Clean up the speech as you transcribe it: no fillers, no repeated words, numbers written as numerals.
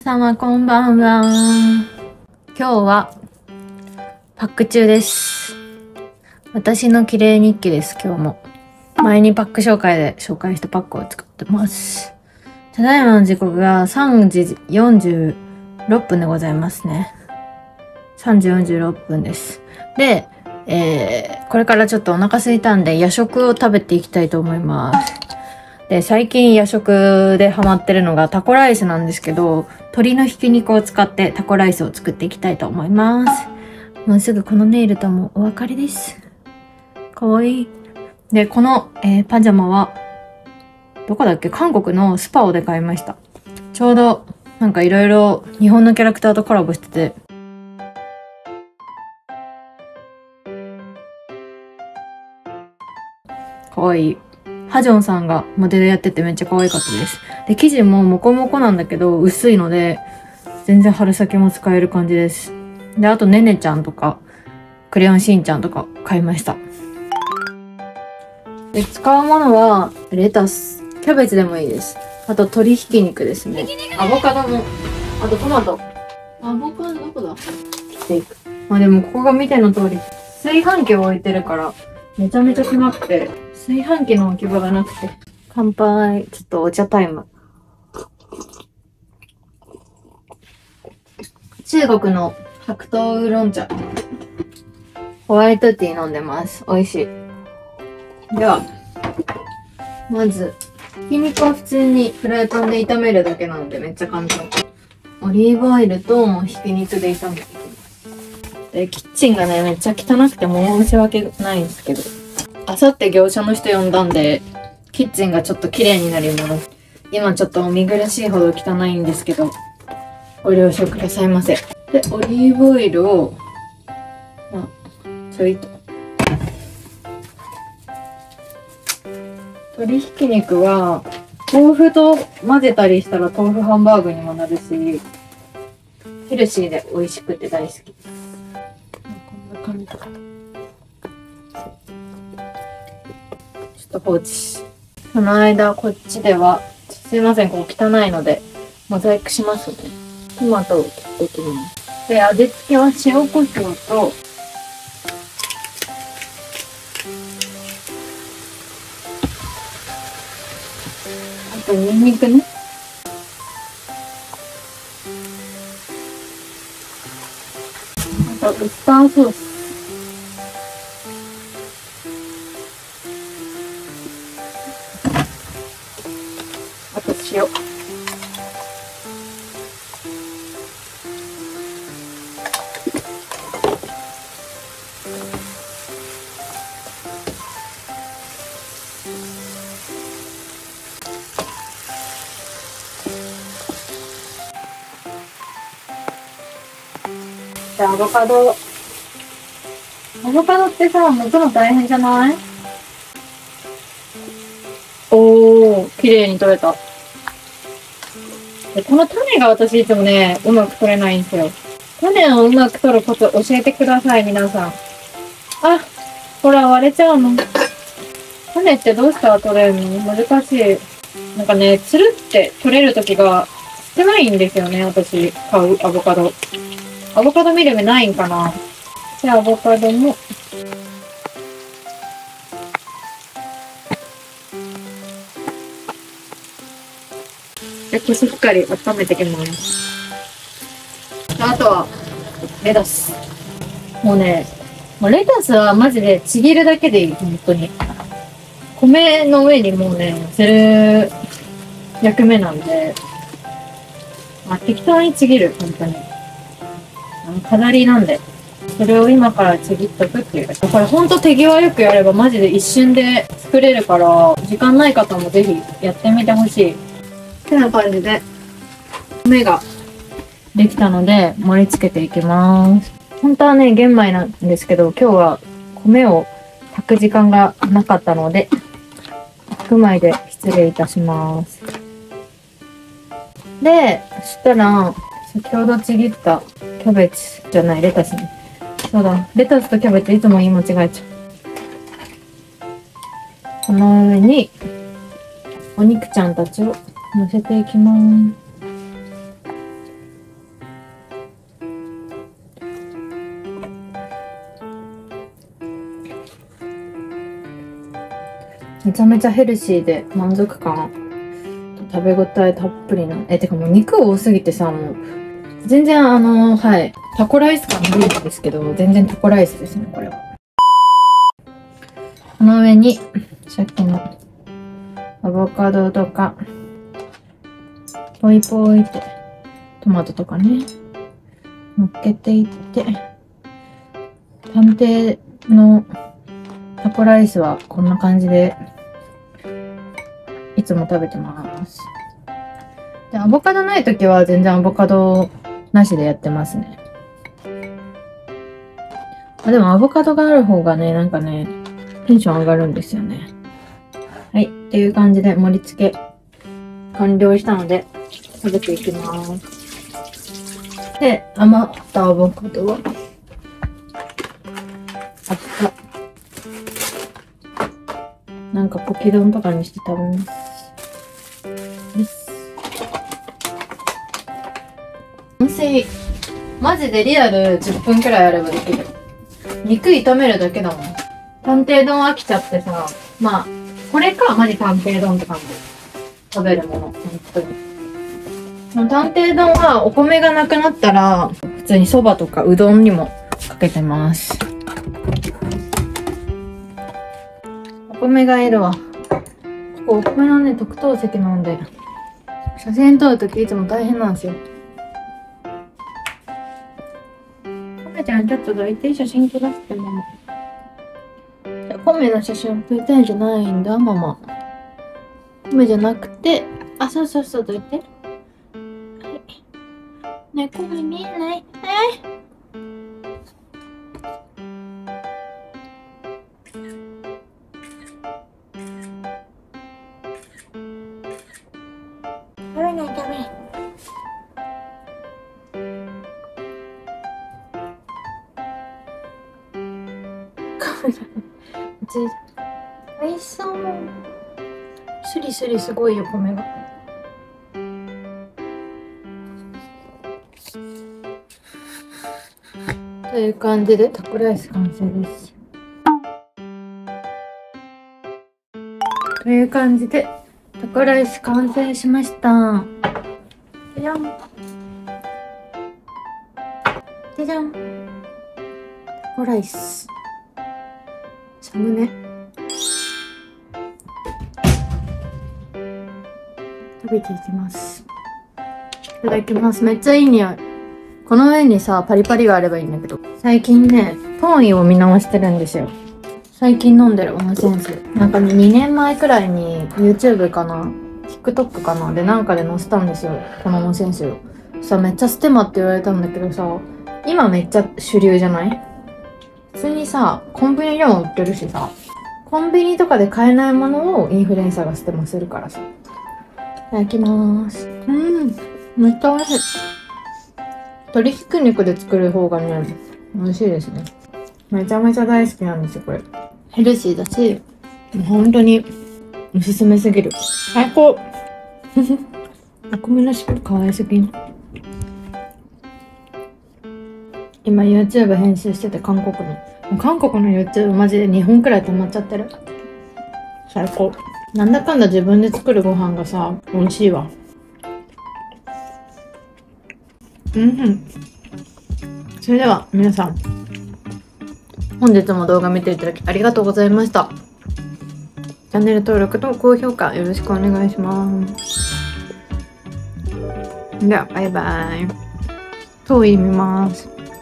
様こんばんは。今日はパック中です。私の綺麗日記です、今日も。前にパック紹介で紹介したパックを作ってます。ただいまの時刻が3時46分でございますね。3時46分です。で、これからちょっとお腹空いたんで夜食を食べていきたいと思います。で、最近夜食でハマってるのがタコライスなんですけど、鶏のひき肉を使ってタコライスを作っていきたいと思います。もうすぐこのネイルともお別れです。かわいい。で、この、パジャマは、どこだっけ？韓国のスパオで買いました。ちょうど、なんかいろいろ日本のキャラクターとコラボしてて、かわいい。ハジョンさんがモデルやっててめっちゃ可愛かったです。で、生地もモコモコなんだけど薄いので、全然春先も使える感じです。で、あとねねちゃんとか、クレヨンしんちゃんとか買いました。で、使うものは、レタス、キャベツでもいいです。あと鶏ひき肉ですね。アボカドも、あとトマト。アボカドどこだ？切っていく。まあでもここが見ての通り、炊飯器を置いてるから、めちゃめちゃ狭くて、炊飯器の置き場がなくて。乾杯。ちょっとお茶タイム。中国の白桃ウーロン茶。ホワイトティー飲んでます。美味しい。では、まず、ひき肉は普通にフライパンで炒めるだけなのでめっちゃ簡単。オリーブオイルとひき肉で炒めていきます。で、キッチンがね、めっちゃ汚くて申し訳ないんですけど。あさって業者の人呼んだんで、キッチンがちょっと綺麗になります。今ちょっとお見苦しいほど汚いんですけど、ご了承くださいませ。で、オリーブオイルを、ちょいと。鶏ひき肉は、豆腐と混ぜたりしたら豆腐ハンバーグにもなるし、ヘルシーで美味しくて大好き。こんな感じ。ちょっと放置。その間、こっちでは、すいません、ここ汚いので、モザイクしますね。トマトを切っていきます。で、味付けは塩コショウと、あとニンニクね。あとウスターソース。あと塩。じゃあアボカド。アボカドってさ、剥くの大変じゃない？おー、綺麗に取れた。でこの種が私いつもね、うまく取れないんですよ。種をうまく取るコツ教えてください、皆さん。あ、ほら割れちゃうの。種ってどうしたら取れるの？難しい。なんかね、つるって取れる時が少ないんですよね、私、買うアボカド。アボカド見る目ないんかな？じゃあアボカドも、しっかり温めていきます。あとは、レタス。もうね、レタスはマジでちぎるだけでいい、本当に。米の上にもうね、乗せる役目なんで、適当にちぎる、本当に。飾りなんで。それを今からちぎっとくっていう。これほんと手際よくやればマジで一瞬で作れるから、時間ない方もぜひやってみてほしい。ってな感じで、米ができたので盛り付けていきます。本当はね、玄米なんですけど、今日は米を炊く時間がなかったので、白米で失礼いたします。で、そしたら、先ほどちぎったキャベツじゃない、レタスね。そうだ、レタスとキャベツいつも言い間違えちゃう。この上に、お肉ちゃんたちを乗せていきます。 めちゃめちゃヘルシーで満足感、食べ応えたっぷりな。てかもう肉多すぎてさ、もう、全然はい。タコライス感ないんですけど、全然タコライスですね、これは。この上に、さっきのアボカドとか、ポイポイって、トマトとかね、乗っけていって、探偵のタコライスはこんな感じで、いつも食べてます。で、アボカドないときは全然アボカドなしでやってますね。でもアボカドがある方がね、なんかね、テンション上がるんですよね。はい。っていう感じで盛り付け完了したので、食べていきます。で、余ったアボカドは、なんかポキ丼とかにして食べます。です。完成。マジでリアル10分くらいあればできる。肉炒めるだけだもん。探偵丼飽きちゃってさ、まあ、これか、マジ探偵丼って感じ。食べるもの、本当に。探偵丼はお米がなくなったら、普通にそばとかうどんにもかけてます。お米がいるわ。ここお米のね、特等席なんで、写真撮るときいつも大変なんですよ。コメちゃん、ちょっとどいて、写真撮らせて、ママ。コメの写真撮りたいんじゃないんだ、ママ。コメじゃなくて、あ、そうそうそう、どいて。はい。ね、コメ見えない？食べない、食べない。おいしそう。スリスリすごいよ、米が。という感じでタコライス完成です。という感じでタコライス完成しました。じゃじゃん。じゃじゃん。タコライス。サムネ。食べていきます。いただきます。めっちゃいい匂い。この上にさ、パリパリがあればいいんだけど。最近ね、トーンイを見直してるんですよ。最近飲んでるオムセンス。なんかね、2年前くらいに YouTube かな TikTok かなでなんかで載せたんですよ。このオムセンスを。さ、めっちゃステマって言われたんだけどさ、今めっちゃ主流じゃない？普通にさ、コンビニでも売ってるしさ、コンビニとかで買えないものをインフルエンサーがステマするからさ。いただきます。めっちゃ美味しい。鶏ひき肉で作る方がね、美味しいですね。めちゃめちゃ大好きなんですよ、これ。ヘルシーだし、もう本当におすすめすぎる。最高お米の尻尾可愛すぎん。今 YouTube 編集してて韓国の。韓国の YouTube マジで2本くらい止まっちゃってる。最高。なんだかんだ自分で作るご飯がさ、美味しいわ。それでは皆さん、本日も動画見ていただきありがとうございました。チャンネル登録と高評価よろしくお願いします。ではバイバイ。遠い見ます。